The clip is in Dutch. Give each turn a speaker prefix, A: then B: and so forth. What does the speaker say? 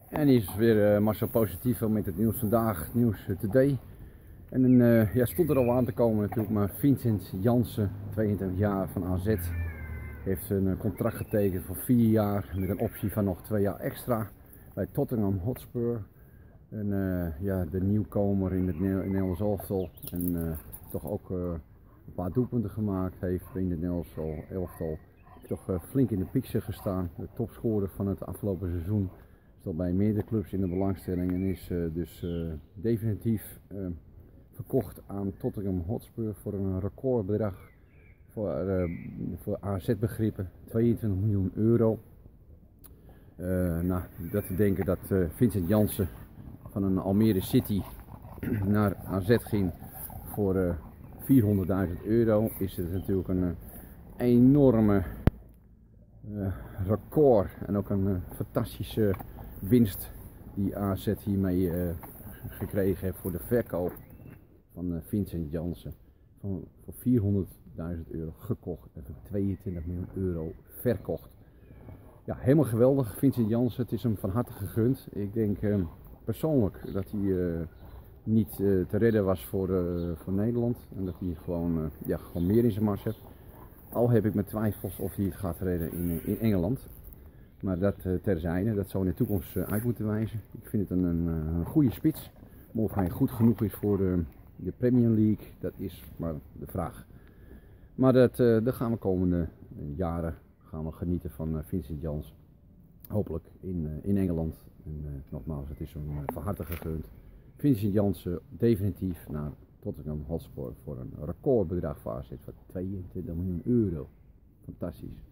A: En hier is weer Marcel Positivo met het nieuws vandaag, nieuws today. En ja, stond er al aan te komen natuurlijk, maar Vincent Janssen, 22 jaar van AZ, heeft een contract getekend voor 4 jaar met een optie van nog 2 jaar extra bij Tottenham Hotspur. En ja, de nieuwkomer in het Nederlands elftal en toch ook een paar doelpunten gemaakt heeft in het Nederlands elftal. Toch flink in de picture gestaan, de topscorer van het afgelopen seizoen. Is al bij meerdere clubs in de belangstelling en is dus definitief verkocht aan Tottenham Hotspur voor een recordbedrag voor AZ-begrippen, 22 miljoen euro. Nou, dat te denken dat Vincent Janssen van een Almere City naar AZ ging voor 400.000 euro, is het natuurlijk een enorme record en ook een fantastische winst die AZ hiermee gekregen heeft voor de verkoop van Vincent Janssen. Voor 400.000 euro gekocht en voor 22 miljoen euro verkocht. Ja, helemaal geweldig, Vincent Janssen. Het is hem van harte gegund. Ik denk persoonlijk dat hij niet te redden was voor Nederland en dat hij gewoon meer in zijn mars heeft. Al heb ik mijn twijfels of hij het gaat redden in Engeland. Maar dat terzijde, dat zou in de toekomst uit moeten wijzen. Ik vind het een goede spits. Maar of hij goed genoeg is voor de Premier League, dat is maar de vraag. Maar dat gaan we komende jaren genieten van Vincent Janssen. Hopelijk in Engeland. En nogmaals, het is hem van harte gegund. Vincent Janssen definitief naar Tottenham Hotspur voor een recordbedrag voor AZ van 22 miljoen euro. Fantastisch.